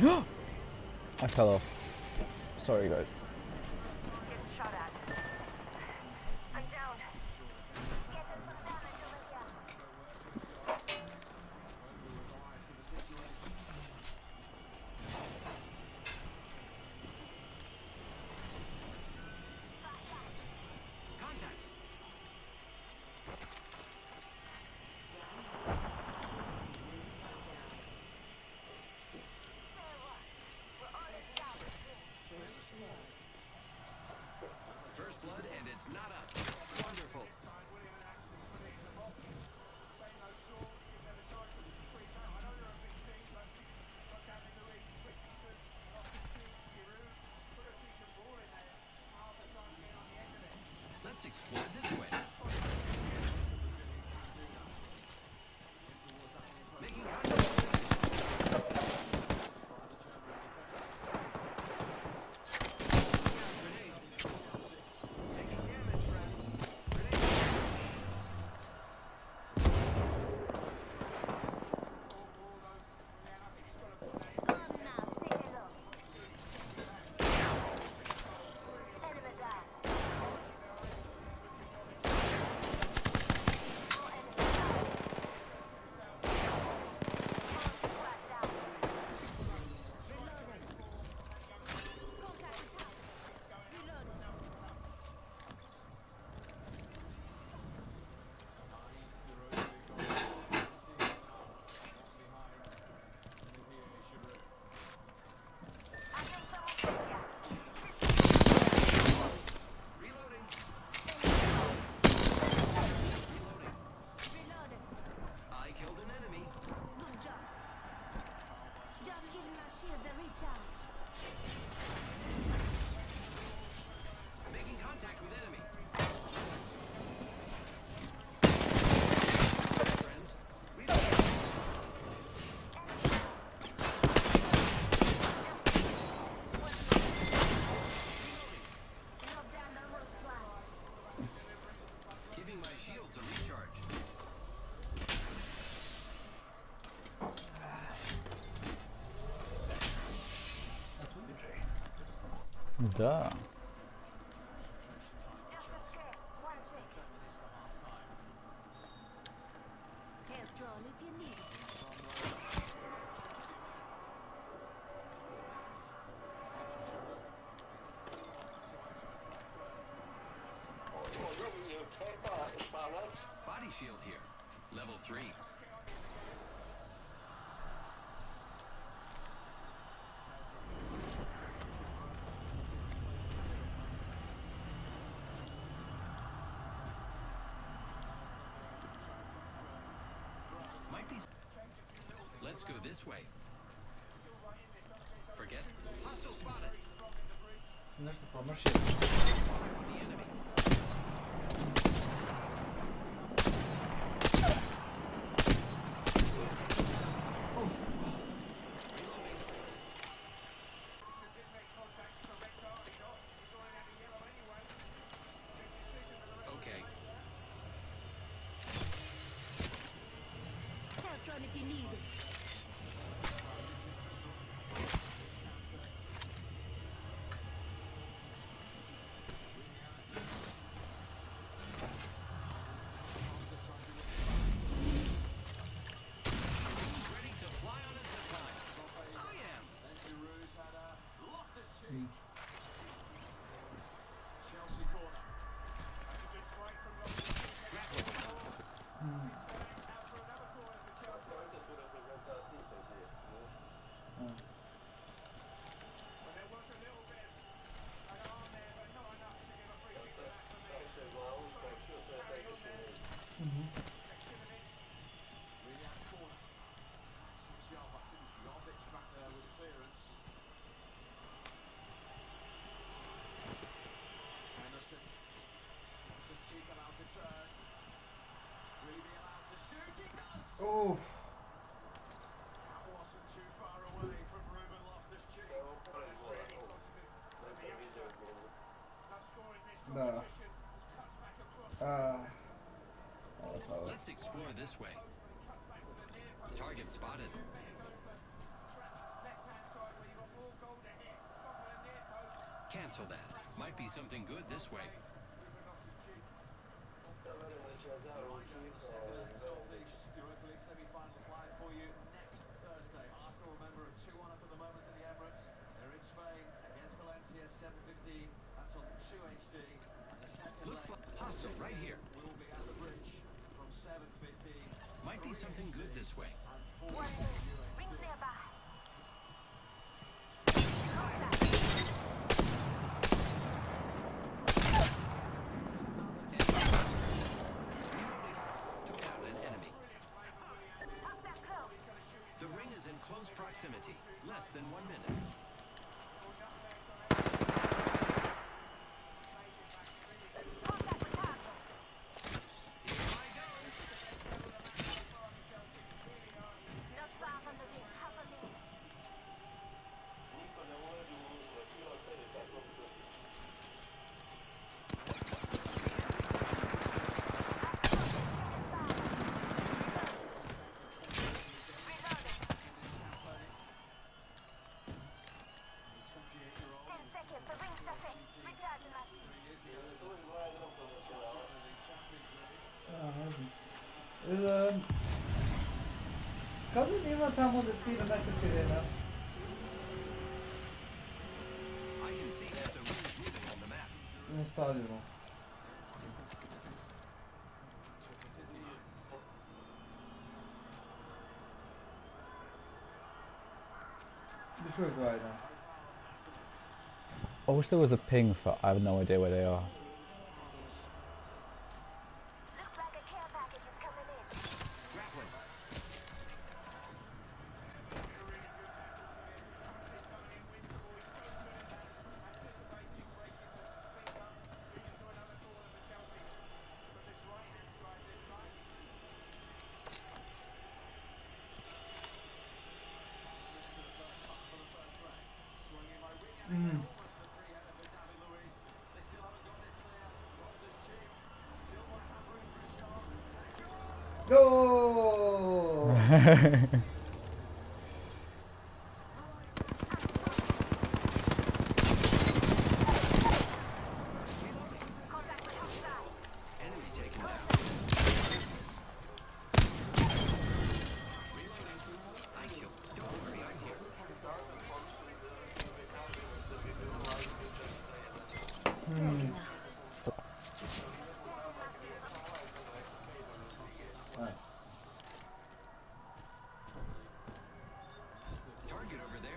I fell off. Sorry, guys. Getting shot at. I'm down. Get them some damage over here. Contact. First blood, and it's not us. Wonderful. Let's explore this way. Making contact. Grenade. Taking damage, friends. Grenade. Come now, say hello. Enemy down. All enemy down. Squad down. Reloading. Contact attack. Reloading. I think someone's here. Reloading. Reloading. Reloading. I killed an enemy. Good job. Just giving my shields a recharge. Making contact with enemy. Friends. Reloading. Knock down the whole squad. Giving my shields a recharge. Da. Just escape. One tick. Here's drone if you need it. Body shield here. Level 3. Might be. Let's go this way. Forget. Hostile spotted. Нещо промърши. The enemy. Okay. Here's drone if you need it. Who's ready to fly on a zip line? I am. Chelsea corner. That's a good strike from out for another corner for Chelsea. Well, there was a little bit of an arm there, but not enough to give a free kick to that for me. Carry on there. Extra minutes. Really out corner. Some sharp activity. Jovic back there with clearance. Henderson. Just cheek allowed to turn. Will he be allowed to shoot? He does! Уф. That wasn't too far away from Ruben Loftus-Cheek. That's really positive. And the youngster, not scoring this Да. competition, was cut back across. Let's explore this way. Target spotted. Left-hand side Cancel that. Might be something good this way. Second legs of the Europa League semi-finals live for you next Thursday. Arsenal, remember, are 2-1 up at the moment at the Emirates. They're in Spain against Valencia, 7:15. That's on 2 HD. And the second Looks leg like hostile right here. will be at the bridge from 7:15. Might be something good this way. And 4 One ring nearby. Took out an enemy. Up that close. The ring is in close proximity. Less than 1 minute. Contact with target. Not far from the ring. Half a minute. Reloading. 28-year-old 10 seconds. The ring's just in. Recharging my 3 years ago, the Champions League. Kan du niemand ta mot skriva bättre sirena? I can see that the ring is moving on the map. Nu stadion då. Du sjukt bra idag. I wish there was a ping for. I have no idea where they are. Looks like a care package is coming in. Grappling. Go! Contact with hostile. Enemy taken down. Reloading. I killed. Don't worry, I'm here. Target over there.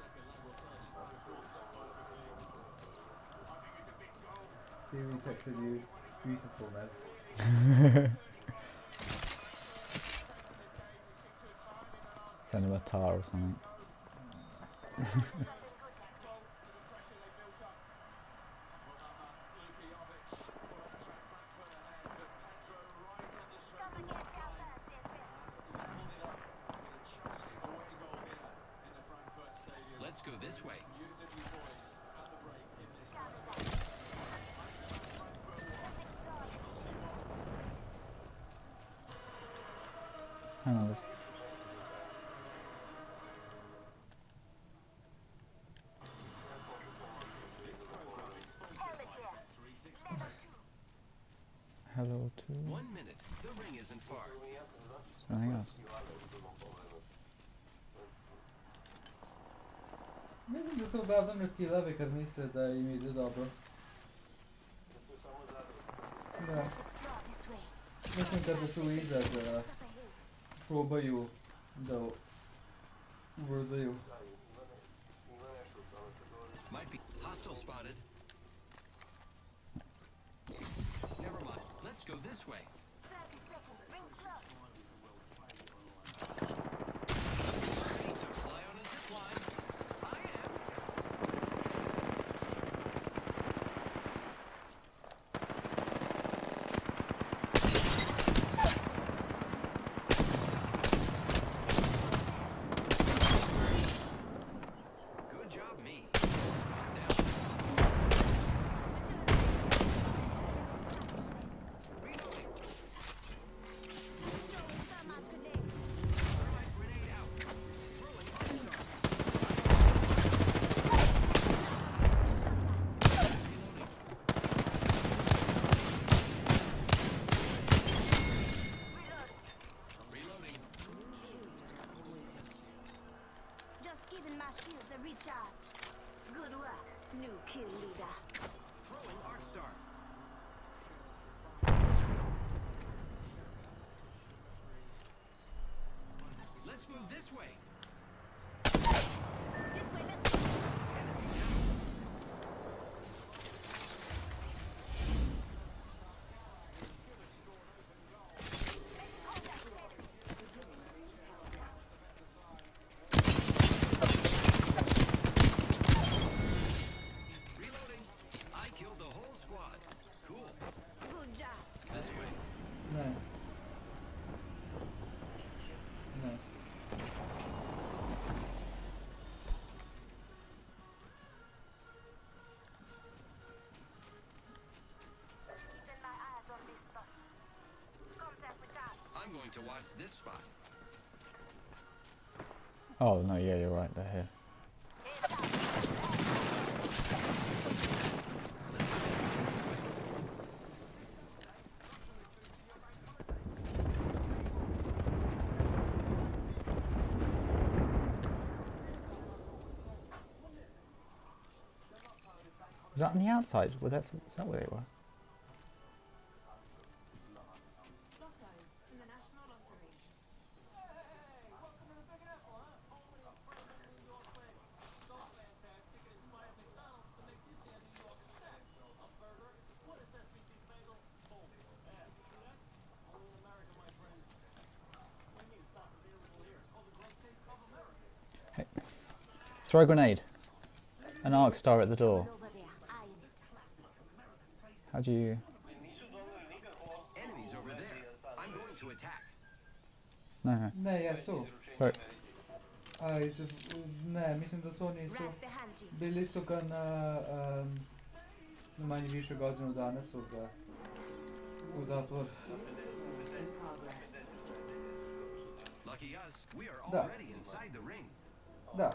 Theory texted you. Beautiful, man. Send him a tar or something. Come again down there, DFS. Let's go this way. Hang on, this. Helmet here. Level 2. Hello to. 1 minute. The ring isn't far. Anything else? Mislim da se obavljam reskilave kad misle da im ide dobro. Da, Let's explore this way. mislim kada su iza da Up ahead. probaju da ubrzaju. Might be hostile spotted. Never mind. Let's go this way. 30 seconds. Rings close. Ready to fly on a zip line. I am. Good job, me. Down. Reloading. my shields are recharged. Good work, new kill leader. Throwing Arc Star. Let's move this way. This way, let's go. Reloading. I killed the whole squad. Cool. Good job. This way. Ne. Ne. Keeping my eyes on this spot. Contact with Dad. I'm going to watch this spot. Oh no, yeah, you're right. They're here. Was that on the outside? Well, is that where they were? Lotto from the National Lottery. Hey. Throw a grenade. An arc star at the door. Over there, eyeing it. How do you... Enemies over there. I'm going to attack. No. Ne, ja su. Where? Ne, mislim da to nisu. Rats behind you. Bili su ga na manje više godinu dana su ga u zatvor. Lucky us, we are Da. already inside the ring. Da.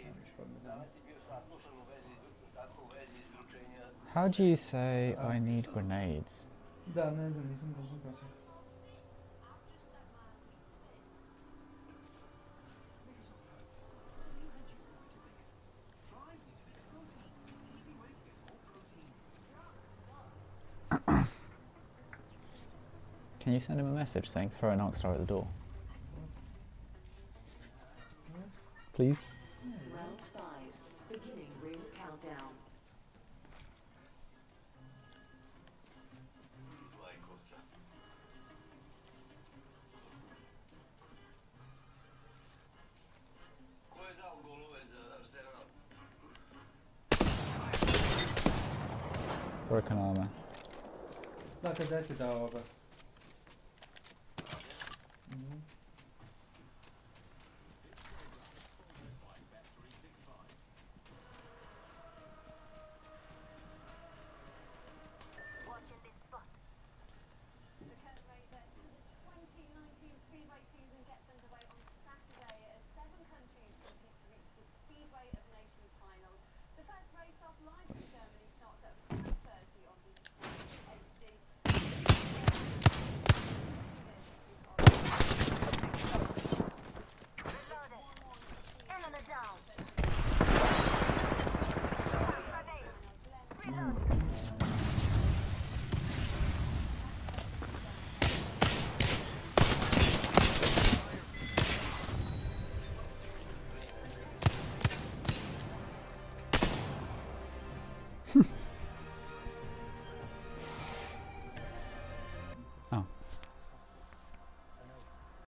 How do you say I need grenades? Da, ne znam, nisam brzo praćao. Can you send him a message saying throw an arc star at the door? Please? Round 5, beginning ring countdown. Broken armor. Da, kada ti dao ovoga? Mhm. Watching this spot. The celebrate that the 2019 Speedway season gets underway on Saturday as 7 countries compete to reach the Speedway of Nations finals. The first race off live in Germany starts at 5:30 on the HD. Reloaded. Enemy down. Reload.